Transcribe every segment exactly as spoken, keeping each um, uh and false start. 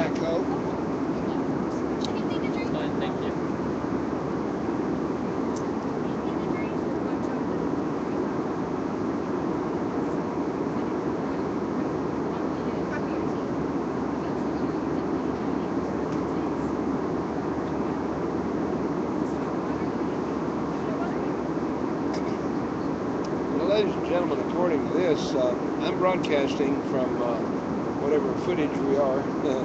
Diet Coke. Fine, thank you. Well, ladies and gentlemen, according to this, uh, I'm broadcasting from uh, whatever footage we are.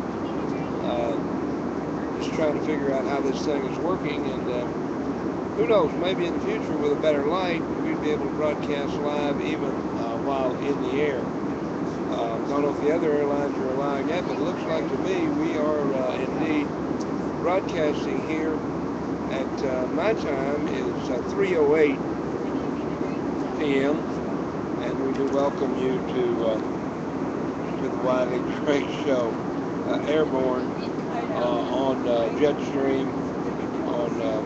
uh, just trying to figure out how this thing is working, and uh, who knows, maybe in the future with a better light, we'd be able to broadcast live even uh, while in the air. Uh, I don't know if the other airlines are allowing that, but it looks like to me we are uh, indeed broadcasting here at uh, my time is uh, three oh eight p m and we do welcome you to uh, to the Wiley Gray Show, uh, airborne uh, on uh, Jetstream, on uh,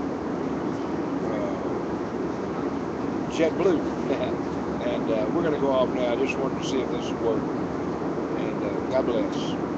uh, JetBlue, and uh, we're going to go off now. I just wanted to see if this would work, and uh, God bless.